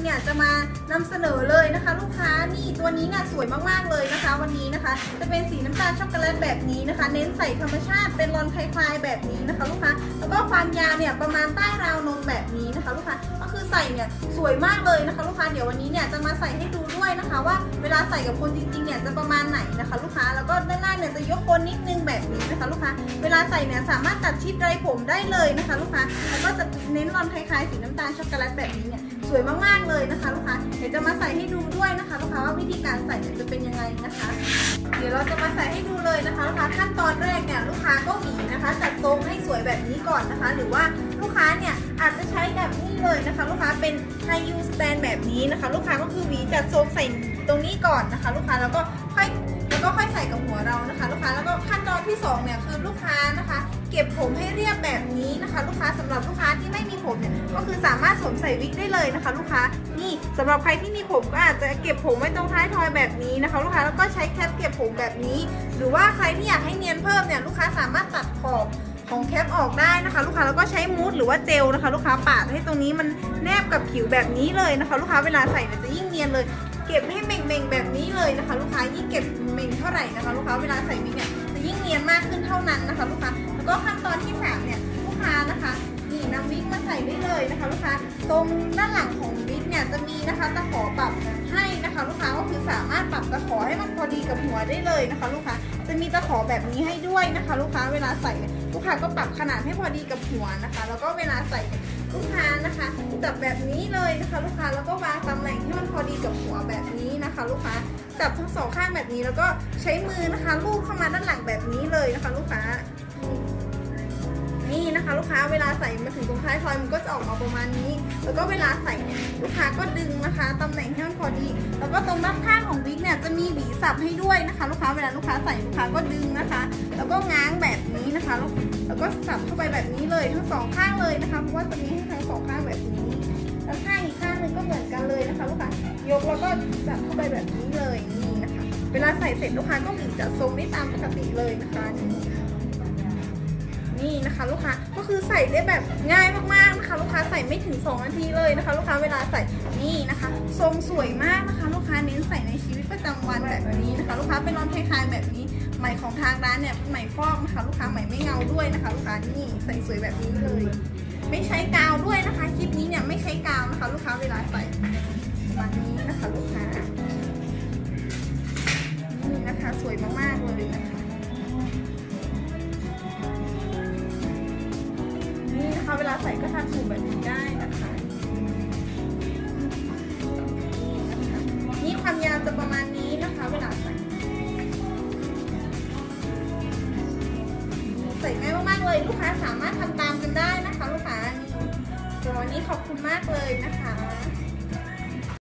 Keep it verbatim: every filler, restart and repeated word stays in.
เนี่ยจะมานำเสนอเลยนะคะลูกค้านี่ตัวนี้เนี่ยสวยมากๆเลยนะคะวันนี้นะคะจะเป็นสีน้ำตาลช็อกโกแลตแบบนี้นะคะเน้นใส่ธรรมชาติเป็นรอนคลายๆแบบนี้นะคะลูกค้าแล้วก็ความยาวเนี่ยประมาณใต้ราวนมแบบนี้นะคะลูกค้าก็คือใส่เนี่ยสวยมากเลยนะคะลูกค้าเดี๋ยววันนี้เนี่ยจะมาใส่ให้ดูด้วยนะคะว่าเวลาใส่กับคนจริงๆเนี่ยจะประมาณไหนนะคะลูกค้าแล้วก็ด้านล่างเนี่ยจะยกโคนนิดนึงแบบนี้นะคะลูกค้าเวลาใส่เนี่ยสามารถตัดชิดไรผมได้เลยนะคะลูกค้าแล้วก็จะเน้นรอนคล้ายๆสีน้ำตาลช็อกโกแลตแบบนี้เนี่ยสวยมากๆเลยนะคะลูกค้าเดี๋ยวจะมาใส่ให้ดูด้วยนะคะลูกค้าว่าวิธีการใส่เนี่ยจะเป็นยังไงนะคะเดี๋ยวเราจะมาใส่ให้ดูเลยนะคะลูกค้าขั้นตอนแรกเนี่ยลูกค้าก็หวีนะคะจัดทรงให้สวยแบบนี้ก่อนนะคะหรือว่าลูกค้าเนี่ยอาจจะใช้แบบนี้เลยนะคะลูกค้าเป็นไฮยูสแตนแบบนี้นะคะลูกค้าก็คือหวีจัดทรงใส่ตรงนี้ก่อนนะคะลูกค้าแล้วก็ค่อยแล้วก็ค่อยใส่กับหัวเรานะคะลูกค้าแล้วก็ขั้นตอนที่สองเนี่ยคือลูกค้านะคะเก็บผมให้เรียบแบบนี้นะคะลูกค้าสำหรับลูกค้าที่ไม่มีผมเนี่ยก็คือสามารถสวมใส่วิกได้เลยนะคะลูกค้านี่สำหรับใครที่มีผมก็อาจจะเก็บผมไว้ตรงท้ายทอยแบบนี้นะคะลูกค้าแล้วก็ใช้แคปเก็บผมแบบนี้หรือว่าใครที่อยากให้เนียนเพิ่มเนี่ยลูกค้าสามารถตัดขอบของแคปออกได้นะคะลูกค้าแล้วก็ใช้มูสหรือว่าเจลนะคะลูกค้าปาดให้ตรงนี้มันแนบกับผิวแบบนี้เลยนะคะลูกค้าเวลาใส่เนี่ยจะยิ่งเนียนเลยเก็บให้เม่งๆแบบนี้เลยนะคะลูกค้ายิ่งเก็บเม่งเท่าไหร่นะคะลูกค้าเวลาใส่วิกเนี่ยจะยิ่งเนียนมากขึ้นเท่านั้นนะคะลูกค้าแล้วก็ขั้นตอนที่สามเนี่ยลูกค้านะคะนี่นำวิกมาใส่ได้เลยนะคะลูกค้าตรงด้านหลังของวิกเนี่ยจะมีนะคะตะขอปรับให้นะคะลูกค้าก็คือสามารถปรับตะขอให้มันพอดีกับหัวได้เลยนะคะลูกค้าจะมีตะขอแบบนี้ให้ด้วยนะคะลูกค้าเวลาใส่ลูกค้าก็ปรับขนาดให้พอดีกับหัวนะคะแล้วก็เวลาใส่ลูกค้านะคะจับแบบนี้เลยนะคะลูกค้าแล้วก็วางตำแหน่งที่มันพอดีกับหัวแบบนี้นะคะลูกค้าจับทั้งสองข้างแบบนี้แล้วก็ใช้มือนะคะลูบเข้ามาด้านหลังแบบนี้เลยนะคะลูกค้านี่นะคะลูกค้าเวลาใส่มาถึงตรงท้ายทอยมันก็จะออกมาประมาณนี้แล้วก็เวลาใส่เนี่ยลูกค้าก็ดึงนะคะตำแหน่งให้มันพอดีแล้วก็ตรงด้านข้างของวิกเนี่ยจะมีหวีสับให้ด้วยนะคะลูกค้าเวลาลูกค้าใส่ลูกค้าก็ดึงนะคะแล้วก็ง้างแบบนี้นะคะแล้วก็สับเข้าไปแบบนี้เลยทั้งสองข้างเลยนะคะเพราะว่าจะมีให้ทั้งสองข้างแบบนี้แล้วข้างอีกข้างนึงก็เหมือนกันเลยนะคะลูกค้ายกแล้วก็สับเข้าไปแบบนี้เลยนี่นะคะเวลาใส่เสร็จลูกค้าก็หวีจัดทรงได้ตามปกติเลยนะคะนี่นะคะลูกค้าก็คือใส่ได้แบบง่ายมากๆนะคะลูกค้าใส่ไม่ถึงสองนาทีเลยนะคะลูกค้าเวลาใส่นี่นะคะทรงสวยมากนะคะลูกค้าเน้นใส่ในชีวิตประจำวันแบบนี้นะคะลูกค้าเป็นรอนคลายๆแบบนี้ไหมของทางร้านเนี่ยไหมฟอกนะคะลูกค้าไหมไม่เงาด้วยนะคะลูกค้านี่ใส่สวยแบบนี้เลยไม่ใช้กาวด้วยนะคะคลิปนี้เนี่ยไม่ใช้กาวนะคะลูกค้าเวลาใส่แบบนี้นะคะลูกค้านี่นะคะสวยมากๆเลยนะคะเวลาใส่ก็ทำสูตรแบบนี้ได้นะคะนี่ความยาวจะประมาณนี้นะคะเวลาใส่ใส่ง่ายมากๆเลยลูกค้าสามารถทำตามกันได้นะคะลูกค้านี่วันนี้ขอบคุณมากเลยนะคะ